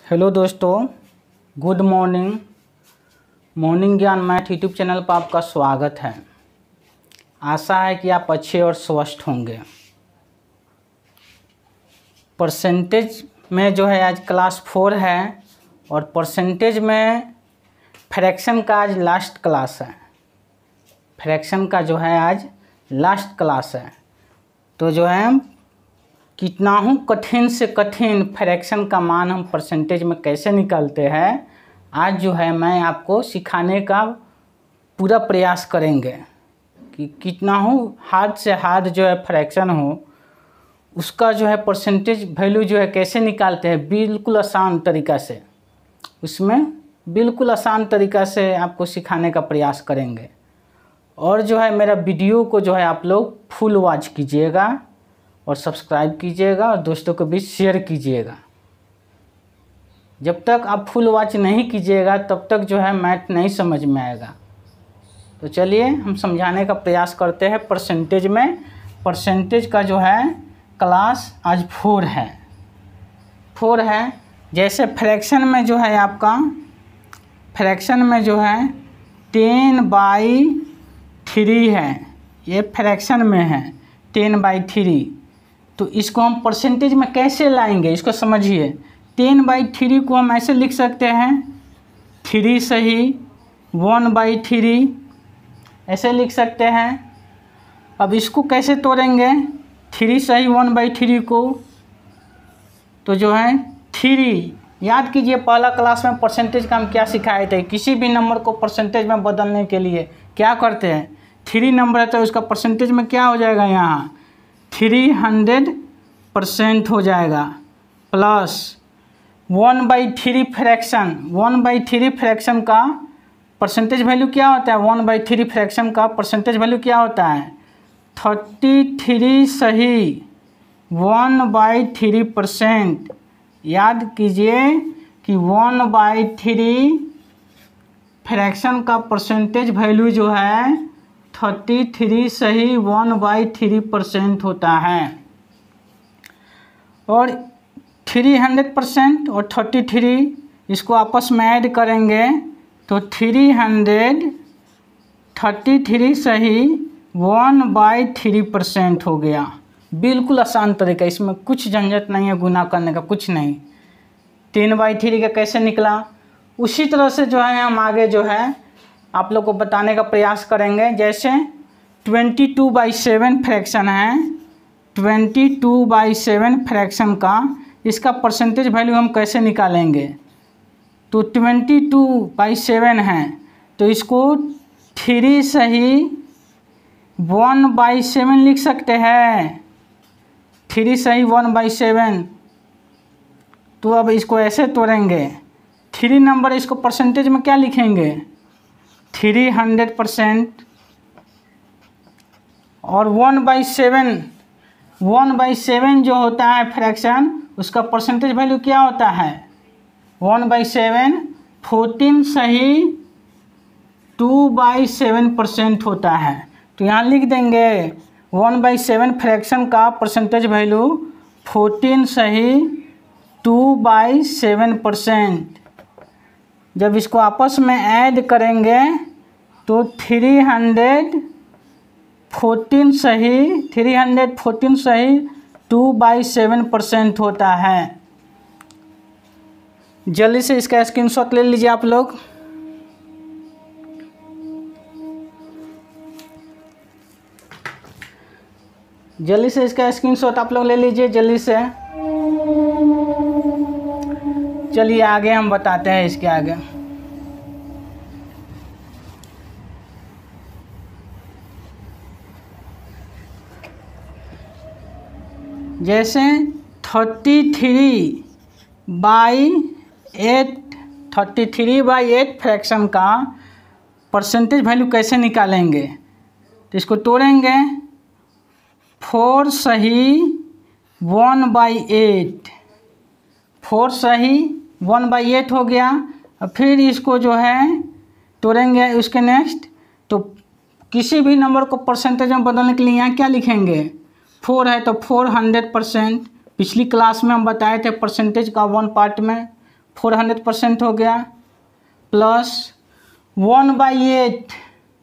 Hello दोस्तों, good morning. Morning Gyan math YouTube channel पर आपका स्वागत है। आशा है कि आप अच्छे और स्वस्थ होंगे। परसेंटेज में जो है आज क्लास 4 है और परसेंटेज में फ्रैक्शन का आज लास्ट क्लास है। फ्रैक्शन का जो है आज लास्ट क्लास है। तो जो है कितना हूँ कठिन से कठिन फ्रैक्शन का मान हम परसेंटेज में कैसे निकालते हैं, आज जो है मैं आपको सिखाने का पूरा प्रयास करेंगे कि कितना हूँ हार्ड से हार्ड जो है फ्रैक्शन हो उसका जो है परसेंटेज वैल्यू जो है कैसे निकालते हैं, बिल्कुल आसान तरीक़ा से। उसमें बिल्कुल आसान तरीक़ा से आपको सिखाने का प्रयास करेंगे। और जो है मेरा वीडियो को जो है आप लोग फुल वॉच कीजिएगा और सब्सक्राइब कीजिएगा और दोस्तों को भी शेयर कीजिएगा। जब तक आप फुल वॉच नहीं कीजिएगा तब तक जो है मैथ नहीं समझ में आएगा। तो चलिए हम समझाने का प्रयास करते हैं। परसेंटेज में परसेंटेज का जो है क्लास आज 4 है। जैसे फ्रैक्शन में जो है आपका फ्रैक्शन में जो है 10/3 है, ये फ्रैक्शन में है 10/3। तो इसको हम परसेंटेज में कैसे लाएंगे इसको समझिए। 10/3 को हम ऐसे लिख सकते हैं 3 सही 1/3 ऐसे लिख सकते हैं। अब इसको कैसे तोड़ेंगे 3 सही 1/3 को, तो जो है 3 याद कीजिए पहला क्लास में परसेंटेज का हम क्या सिखाए थे। किसी भी नंबर को परसेंटेज में बदलने के लिए क्या करते हैं, 3 नंबर है तो उसका परसेंटेज में क्या हो जाएगा, यहाँ 300% हो जाएगा प्लस 1/3 फ्रैक्शन। 1/3 फ्रैक्शन का परसेंटेज वैल्यू क्या होता है, 1/3 फ्रैक्शन का परसेंटेज वैल्यू क्या होता है 33 सही 1/3%। याद कीजिए कि 1/3 फ्रैक्शन का परसेंटेज वैल्यू जो है 33 सही 1/3% होता है। और 300% और 33 इसको आपस में ऐड करेंगे तो 333 सही 1/3% हो गया। बिल्कुल आसान तरीका, इसमें कुछ झंझट नहीं है, गुना करने का कुछ नहीं। 3/3 का कैसे निकला उसी तरह से जो है हम आगे जो है आप लोग को बताने का प्रयास करेंगे। जैसे 22/7 फ्रैक्शन है, 22/7 फ्रैक्शन का इसका परसेंटेज वैल्यू हम कैसे निकालेंगे। तो 22/7 है तो इसको 3 सही 1/7 लिख सकते हैं, 3 सही 1/7। तो अब इसको ऐसे तोड़ेंगे 3 नंबर, इसको परसेंटेज में क्या लिखेंगे 300%। और 1/7 जो होता है फ्रैक्शन उसका परसेंटेज वैल्यू क्या होता है 1/7 14 सही 2/7% होता है। तो यहाँ लिख देंगे 1/7 फ्रैक्शन का परसेंटेज वैल्यू 14 सही 2/7%। जब इसको आपस में ऐड करेंगे तो 314 सही 2/7% होता है। जल्दी से इसका स्क्रीनशॉट ले लीजिए आप लोग। जल्दी से इसका स्क्रीनशॉट आप लोग ले लीजिए जल्दी से। चलिए आगे हम बताते हैं इसके आगे। जैसे 33/8 फ्रैक्शन का परसेंटेज वैल्यू कैसे निकालेंगे। तो इसको तोड़ेंगे 4 सही 1/8, 4 सही 1/8 हो गया। और फिर इसको जो है तोड़ेंगे उसके नेक्स्ट, तो किसी भी नंबर को परसेंटेज में बदलने के लिए यहाँ क्या लिखेंगे 4 है तो 400%। पिछली क्लास में हम बताए थे परसेंटेज का 1 पार्ट में 400% हो गया, प्लस 1/8,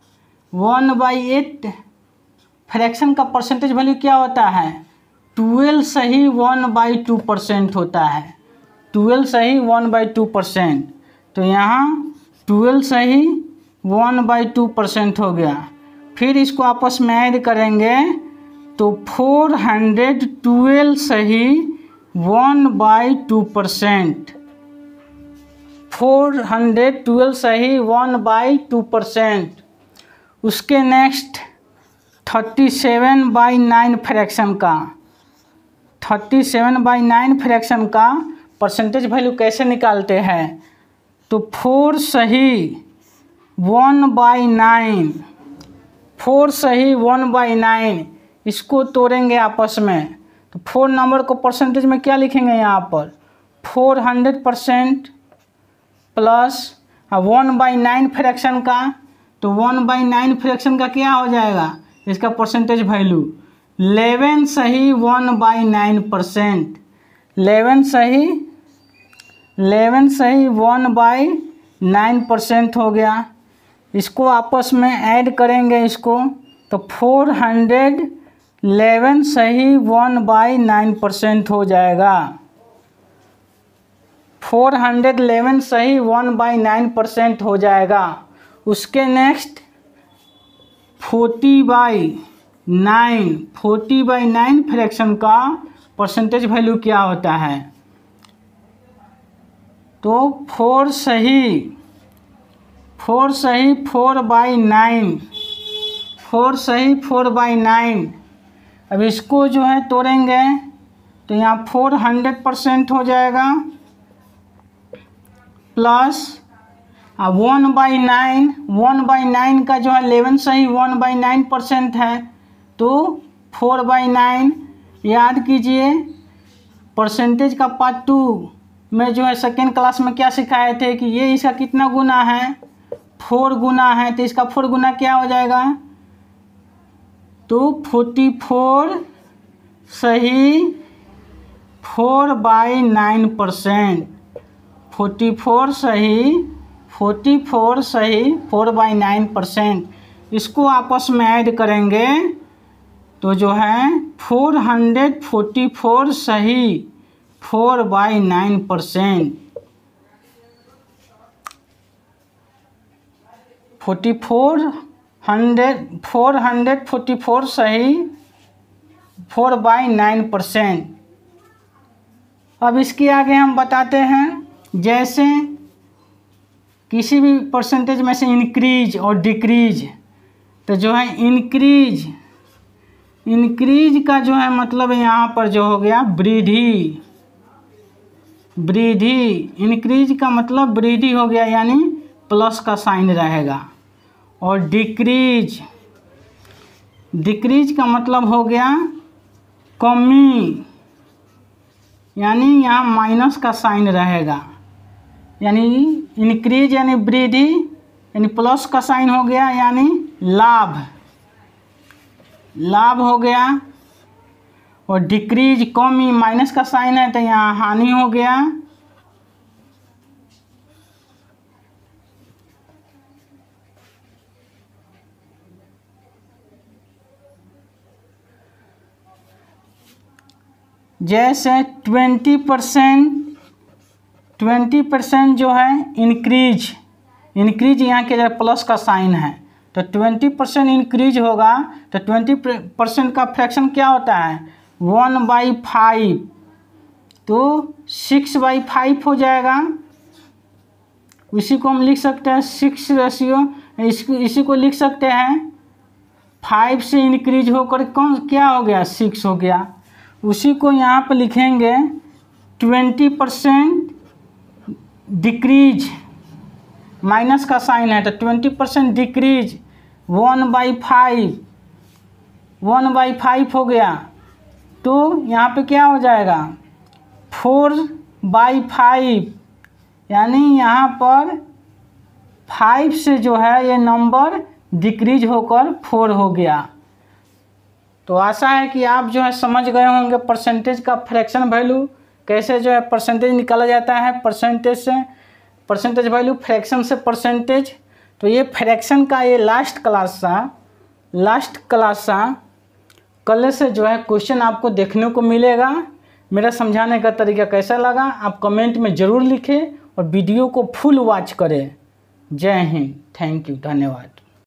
1/8 फ्रैक्शन का परसेंटेज वैल्यू क्या होता है? 12 सही 1/2% होता है, 12 सही 1/2%। तो यहाँ 12 सही 1/2% हो गया। फिर इसको आपस में ऐड करेंगे तो 412 सही 1/2%, 412 सही 1/2%। उसके नेक्स्ट 37/9 फ्रैक्शन का, 37/9 फ्रैक्शन का परसेंटेज वैल्यू कैसे निकालते हैं? तो 4 सही 1/9, 4 सही 1/9, इसको तोड़ेंगे आपस में। तो 4 नंबर को परसेंटेज में क्या लिखेंगे यहाँ पर? 400% प्लस 1/9 फ्रैक्शन का, तो 1/9 फ्रैक्शन का क्या हो जाएगा इसका परसेंटेज वैल्यू? 11 सही 1/9%, 11 सही 1/9% हो गया। इसको आपस में ऐड करेंगे इसको, तो 411 सही 1/9% हो जाएगा, 411 सही 1/9% हो जाएगा। उसके नेक्स्ट 40/9 फ्रैक्शन का परसेंटेज वैल्यू क्या होता है? तो 4 सही 4/9, 4 सही 4/9। अब इसको जो है तोड़ेंगे तो यहाँ 400% हो जाएगा, प्लस 1/9 का जो है 11 सही 1/9% है, तो 4/9 याद कीजिए। परसेंटेज का पार्ट 2 में जो है सेकेंड क्लास में क्या सिखाए थे कि ये इसका कितना गुना है? 4 गुना है, तो इसका 4 गुना क्या हो जाएगा? तो 44 सही 4/9%, 44 सही 4/9%। इसको आपस में ऐड करेंगे तो जो है 444 सही 4/9%, 444 सही 4/9%। अब इसके आगे हम बताते हैं, जैसे किसी भी परसेंटेज में से इंक्रीज और डिक्रीज, तो जो है इंक्रीज का जो है मतलब यहाँ पर जो हो गया वृद्धि, इंक्रीज का मतलब वृद्धि हो गया, यानी प्लस का साइन रहेगा। और डिक्रीज का मतलब हो गया कमी, यानी यहाँ माइनस का साइन रहेगा। यानी इंक्रीज यानी वृद्धि, यानी प्लस का साइन हो गया, यानी लाभ हो गया। और डिक्रीज कमी, माइनस का साइन है तो यहाँ हानि हो गया। जैसे 20% जो है इंक्रीज यहाँ के जगह प्लस का साइन है, तो 20% इंक्रीज होगा तो 20% का फ्रैक्शन क्या होता है? 1/5, तो 6/5 हो जाएगा। इसी को हम लिख सकते हैं 6 रेशियो, इसी को लिख सकते हैं 5 से इंक्रीज होकर क्या हो गया? 6 हो गया। उसी को यहाँ पर लिखेंगे 20% डिक्रीज, माइनस का साइन है तो 20% डिक्रीज 1/5 हो गया। तो यहाँ पे क्या हो जाएगा? 4/5, यानी यहाँ पर 5 से जो है ये नंबर डिक्रीज होकर 4 हो गया। तो आशा है कि आप जो है समझ गए होंगे परसेंटेज का फ्रैक्शन वैल्यू कैसे जो है परसेंटेज निकाला जाता है, परसेंटेज से परसेंटेज वैल्यू, फ्रैक्शन से परसेंटेज। तो ये फ्रैक्शन का ये लास्ट क्लास था। कल से जो है क्वेश्चन आपको देखने को मिलेगा। मेरा समझाने का तरीका कैसा लगा आप कमेंट में ज़रूर लिखें और वीडियो को फुल वॉच करें। जय हिंद, थैंक यू, धन्यवाद।